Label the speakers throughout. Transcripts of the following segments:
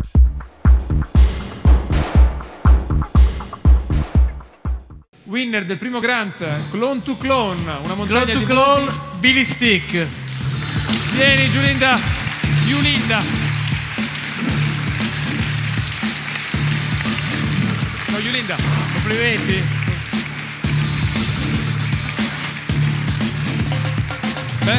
Speaker 1: Winner del primo grant, Clone to Clone, una montagna
Speaker 2: Clone to
Speaker 1: di
Speaker 2: Clone, Billy Stick.
Speaker 1: Vieni Giulinda, Yulinda. No, Yulinda.
Speaker 2: Complimenti.
Speaker 1: Beh.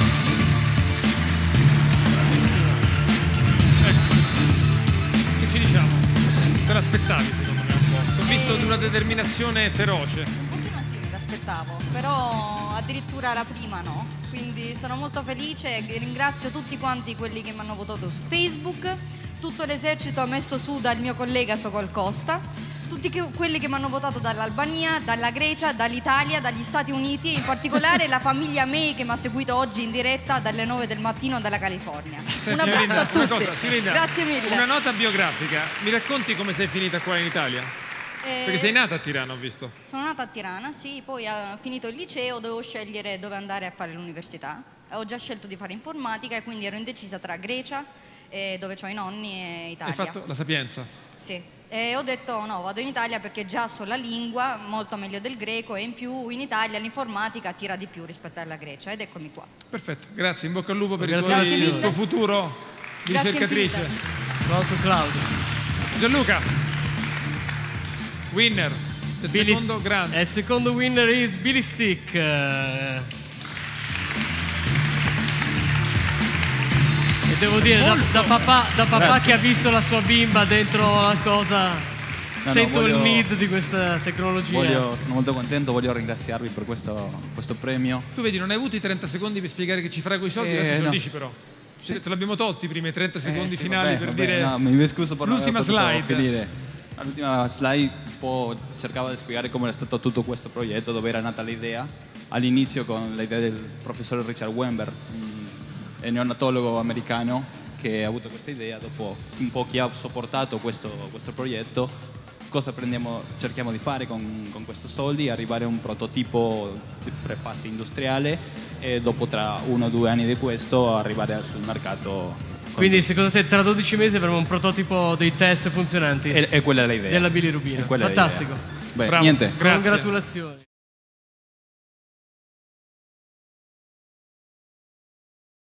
Speaker 1: Ecco. Che ci diciamo? Te l'aspettavi secondo me un po'. Ho visto di una determinazione feroce.
Speaker 3: Un pochino sì, me l'aspettavo, però addirittura la prima no. Quindi sono molto felice e ringrazio tutti quanti quelli che mi hanno votato su Facebook, tutto l'esercito messo su dal mio collega Sokol Costa, tutti quelli che mi hanno votato dall'Albania, dalla Grecia, dall'Italia, dagli Stati Uniti, in particolare la famiglia May che mi ha seguito oggi in diretta dalle 9 del mattino dalla California.
Speaker 1: Senti,
Speaker 3: Un abbraccio a tutti. Grazie mille.
Speaker 1: Una nota biografica. Mi racconti come sei finita qua in Italia? Perché sei nata a Tirana, ho visto.
Speaker 3: Sono nata a Tirana, sì, poi ho finito il liceo, dovevo scegliere dove andare a fare l'università. Ho già scelto di fare informatica e quindi ero indecisa tra Grecia, dove ho i nonni, e Italia.
Speaker 1: Hai fatto la Sapienza?
Speaker 3: Sì, e ho detto no, vado in Italia perché già so la lingua, molto meglio del greco, e in più in Italia l'informatica attira di più rispetto alla Grecia, ed eccomi qua.
Speaker 1: Perfetto, grazie, in bocca al lupo per
Speaker 3: Grazie
Speaker 1: il
Speaker 3: mille.
Speaker 1: tuo futuro di
Speaker 3: Grazie
Speaker 1: ricercatrice.
Speaker 2: Cloud to Cloud.
Speaker 1: Gianluca, winner del secondo grande.
Speaker 2: Il secondo winner is Billy Stick. E devo dire, da papà che ha visto la sua bimba dentro la cosa, sento il need di questa tecnologia.
Speaker 4: Sono molto contento, voglio ringraziarvi per questo premio.
Speaker 1: Tu vedi, non hai avuto i 30 secondi per spiegare che ci farai coi soldi, adesso ce lo dici però. Te l'abbiamo tolti i primi 30 secondi finali per dire
Speaker 4: no, mi scuso per
Speaker 1: l'ultima slide.
Speaker 4: L'ultima slide cercava di spiegare come era stato tutto questo progetto, dove era nata l'idea. All'inizio con l'idea del professor Richard Wember, un neonatologo americano che ha avuto questa idea, dopo un po' chi ha sopportato questo progetto, cosa cerchiamo di fare con questi soldi, arrivare a un prototipo di prefase industriale e dopo tra 1 o 2 anni di questo arrivare sul mercato.
Speaker 2: Quindi secondo te tra 12 mesi avremo un prototipo dei test funzionanti?
Speaker 4: E quella è l'idea.
Speaker 2: Della bilirubina. Fantastico.
Speaker 4: Beh, niente.
Speaker 1: Grazie.
Speaker 2: Congratulazioni.